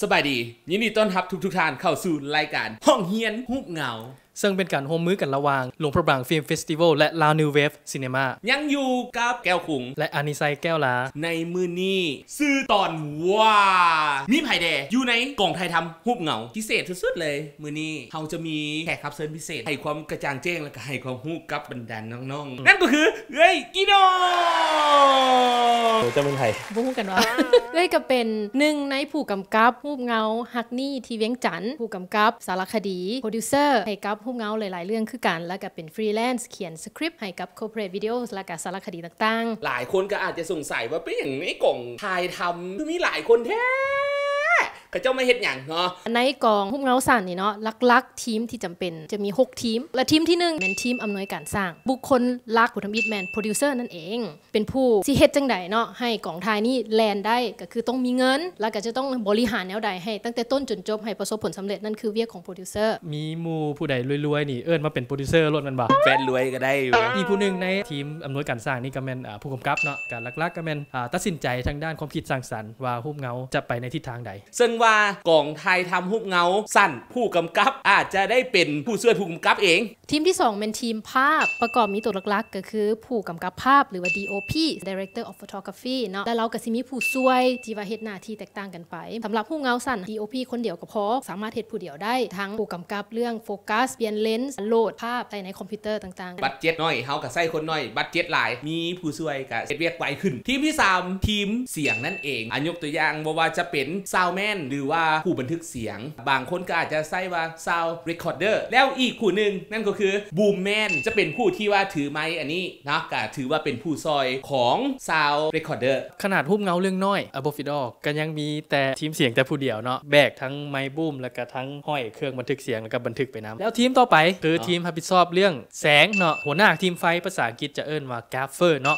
สบายดียินดีต้อนรับทุกท่านเข้าสู่รายการห้องเฮียนฮูบเหงาซึ่งเป็นการร่วมมือกันระหว่างหลวงพระบางฟิล์มเฟสติวัลและลาวนิวเวฟซินีมายังอยู่กับแก้วขุงและอานิไซแก้วลาในมือนี้ซื่อตอนว่ามีไผ่แดอยู่ในกล่องไทยทำฮูบเหงาพิเศษสุดๆเลยมือนี้เราจะมีแขกรับเชิญพิเศษให้ความกระจ่างแจ้งและก็ให้ความฮู้กับบรรดาน้องๆนั่นก็คือเอ้ยกิโนจะเป็นไผ่พูดกันว่าเอ้ยก็เป็นหนึ่งในผู้กำกับฮูบเหงาฮักนี่ที่เวียงจันทร์ผู้กำกับสารคดีโปรดิวเซอร์ให้กับฮูบเหงาหลายๆเรื่องคือกันแล้วก็เป็นฟรีแลนซ์เขียนสคริปต์ให้กับ corporate videos และก็สารคดีต่างๆหลายคนก็อาจจะสงสัยว่าเป็นอย่างในกล่องถ่ายทำคือมีหลายคนแท้ก็เจ้าไม่เฮ็ดหยังเนาะในกองฮูบเหงาสั่นนี่เนาะลักๆทีมที่จำเป็นจะมี6ทีมและทีมที่1เป็นทีมอำนวยการสร้างบุคคลลักผู้ทำอิฐแมนโปรดิวเซอร์นั่นเองเป็นผู้สิเฮ็ดจังไดเนาะให้กองถ่ายนี่แลนได้ก็คือต้องมีเงินแล้วก็จะต้องบริหารแนวใดให้ตั้งแต่ต้นจนจบให้ประสบผลสำเร็จนั่นคือเวียกของโปรดิวเซอร์มีหมู่ผู้ใดรวยๆนี่เอิ้นมาเป็นโปรดิวเซอร์รถมันบ่แฟนรวยก็ได้อีกผู้นึงในทีมอำนวยการสร้างนี่ก็แม่นผู้กำกับเนาะการหลักๆก็แม่นตัดสินใจทางด้านความคิดสร้างสรรค์ว่าฮูบเหงาจะไปในทิศทางใดซึ่งว่ากองไทยทำฮูบเหงาสั้นผู้กำกับอาจจะได้เป็นผู้ช่วยผู้กำกับเองทีมที่2เป็นทีมภาพประกอบมีตัวหลักๆก็คือผู้กำกับภาพหรือว่า DOP Director of Photography เนาะแต่เราก็สิมีผู้ช่วยที่ว่าเฮ็ดหน้าที่แตกต่างกันไปสำหรับฮูบเหงาสั้น DOP คนเดียวก็พอสามารถเฮ็ดผู้เดียวได้ทั้งผู้กำกับเรื่องโฟกัสเปลี่ยนเลนส์โหลดภาพใส่ในคอมพิวเตอร์ต่างๆบัดเจ็ตน้อยเฮาก็ใส่คนน้อยบัดเจ็ตหลายมีผู้ช่วยก็เฮ็ดเวียกไวขึ้นทีมที่3ทีมเสียงนั่นเองยกตัวอย่างว่าจะเป็นซาวด์แมนหรือว่าผู้บันทึกเสียงบางคนก็อาจจะใส่ว่า Sound Recorder แล้วอีกผู้หนึ่งนั่นก็คือ Boom Man จะเป็นผู้ที่ว่าถือไมค์อันนี้นะก็ถือว่าเป็นผู้ซอยของ Sound Recorder ขนาดฮูบเหงาเรื่องน้อย Above It All ก็ยังมีแต่ทีมเสียงแต่ผู้เดียวเนาะแบกทั้งไมค์บูมแล้วก็ทั้งห้อยเครื่องบันทึกเสียงแล้วก็บันทึกไปนำแล้วทีมต่อไปคือทีมรับผิดชอบเรื่องแสงเนาะหัวหน้าทีมไฟภาษาอังกฤษจะเอิ้นว่า Gaffer เนาะ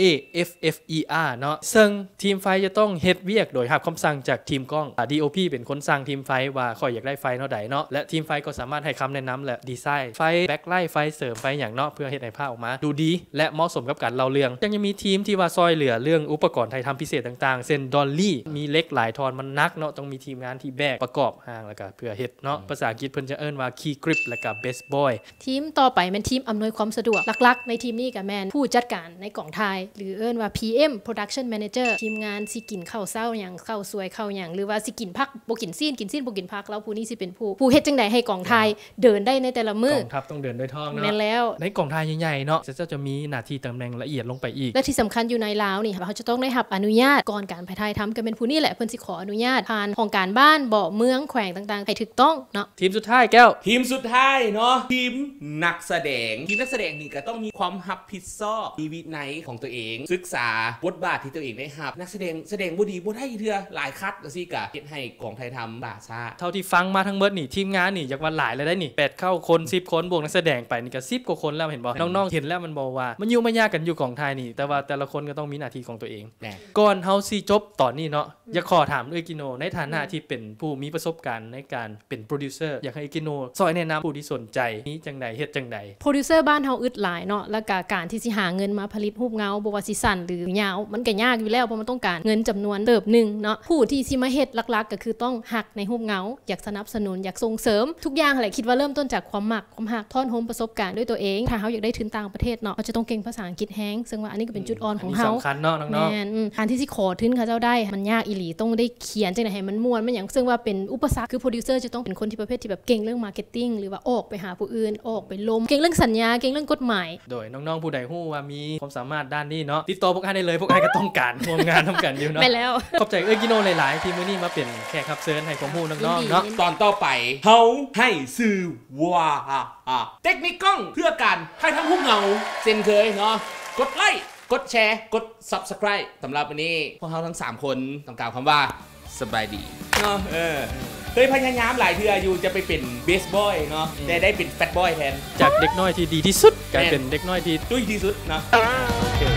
GAFFER เนาะซึ่งทีมไฟจะต้องเฮ็ดเวียกโดยรับคำสั่งจากทีมกล้อง DOP เป็นคนสั่งทีมไฟว่าขออยากได้ไฟเท่าใดเนาะและทีมไฟก็สามารถให้คำแนะนำและดีไซน์ไฟแบ็คไลท์ไฟเสริมไฟอย่างเนาะเพื่อให้ในภาพออกมาดูดีและเหมาะสมกับการเล่าเรื่องยังมีทีมที่ว่าซอยเหลือเรื่องอุปกรณ์ไทยทำพิเศษต่างๆเช่นดอลลี่มีเล็กหลายทอนมันนักเนาะต้องมีทีมงานที่แบกประกอบห่างแล้วก็เพื่อเฮ็ดเนาะภาษาอังกฤษเพิ่นจะเอิ้นว่าคีย์กริปและก็เบสบอยทีมต่อไปเป็นทีมอำนวยความสะดวกหลักๆในทีมนี้ก็แม่นผู้จัดการในกองถ่ายหรือเอิ้นว่า PM Production Manager ทีมงานสิกินข้าวเช้าหยังข้าวสวยข้าวหยังหรือว่าสิกินผักบ่กินซีนบ่กินผักแล้วผู้นี้สิเป็นผู้เฮ็ดจังได๋ให้กองถ่ายเดินได้ในแต่ละมื้อกองทัพต้องเดินด้วยท้องเนาะแม่นแล้วในกองถ่ายใหญ่ๆเนาะจะมีหน้าที่ตำแหน่งละเอียดลงไปอีกและที่สำคัญอยู่ในลาวนี่เขาจะต้องได้รับอนุญาตก่อนการถ่ายทำก็เป็นผู้นี้แหละเพิ่นสิขออนุญาตผ่านของการบ้านบ่เมืองแขวงต่างๆให้ถูกต้องเนาะทีมสุดท้ายแก้วทีมสุดท้ายเนาะทีมนักแสดงนี่ก็ต้องมีความรับผิดชอบมีวินัยของตัวเองศึกษาบทบาทที่ตัวเองได้รับนักแสดงบ่ดีบ่ได้เทื่อหลายคัดจังซี่ก็เฮ็ดให้กองไทยทำบาซ่าเท่าที่ฟังมาทั้งหมดนี่ทีมงานนี่อยากว่าหลายเลยได้นี่8เข้าคน10คนบวกนักแสดงไปนี่ก็10กว่าคนแล้วเห็นบ่น้องๆเห็นแล้วมันบอกว่ามันอยู่มายากกันอยู่กองไทยนี่แต่ว่าแต่ละคนก็ต้องมีหน้าที่ของตัวเองก่อนเฮาสิจบตอนนี้เนาะอยากขอถามเอ้ยกิโนในฐานะที่เป็นผู้มีประสบการณ์ในการเป็นโปรดิวเซอร์อยากให้กิโนซอยแนะนำผู้ที่สนใจนี้จังใดเฮ็ดจังใดโปรดิวเซอร์บ้านเฮาอึดหลายเนาะแล้วก็การที่สิหาเงินมาผลิตฮูบเหงาบ่ว่าสิสั้นหรือยาวมันก็ยากอยู่แล้วเพราะมันต้องการเงินจำนวนเติบนึงเนาะผู้ที่สิมาเฮ็ดหลักๆก็คือต้องฮักในฮูบเหงาอยากสนับสนุนอยากส่งเสริมทุกอย่างแหละคิดว่าเริ่มต้นจากความมักความฮักท่อนโฮมประสบการณ์ด้วยตัวเองถ้าเฮาอยากได้ทุนต่างประเทศเนาะเราจะต้องเก่งภาษาอังกฤษแฮงซึ่งว่าอันนี้ก็เป็นจุดอ่อนของเฮาสำคัญเนาะน้องๆการที่สิขอทุนเขาเจ้าได้มันยากอีหลีต้องได้เขียนจังได๋ให้มันม่วนมันหยังซึ่งว่าเป็นอุปสรรคคือโปรดิวเซอร์จะต้องเป็นคนที่ประเภทที่แบบเก่งเรื่องมาร์เก็ตติ้งหรือว่าออกไปหาผู้อื่นออกไปลมเก่งเรื่องสัญญาเก่งเรื่องกฎหมายโดยน้องๆผู้ใดฮู้ว่ามีความสามารถด้านนี้เนาะติดต่อพวกอ้ายได้เลยพวกอ้ายก็ต้องการร่วมงานทำกันอยู่เนาะไปแล้วขอบใจเอ้ยกิโนหลายๆที่มื้อนี้มาเป็นแขกรับเชิญให้ความรู้น้องๆเนาะตอนต่อไปเฮาให้ชื่อว่าเทคนิคกล้องเพื่อการถ่ายทำฮูบเหงาเช่นเคยเนาะกดไลค์กดแชร์กด Subscribe สำหรับวันนี้พวกเราทั้ง3คนต้องกล่าวคำว่าสบายดีเนาะเคยพยายามหลายเทื่ออยู่จะไปเป็นเบสบอยเนาะแต่ได้เป็นแฟตบอยแทนจากเด็กน้อยที่ดีที่สุดกลายเป็นเด็กน้อยที่ตุ้ยที่สุดเนาะโอเค